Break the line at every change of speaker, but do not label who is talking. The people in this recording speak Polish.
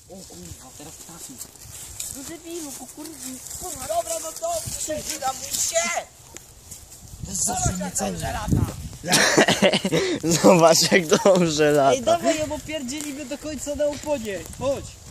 O kurwa, teraz ptaki.
No debilu,
Kurwa, dobra, no to przeginam się!
Zawsze mnie ceni.
Zobacz jak dobrze lata.
Ej, dawaj ją opierdzielimy do końca na oponie. Chodź.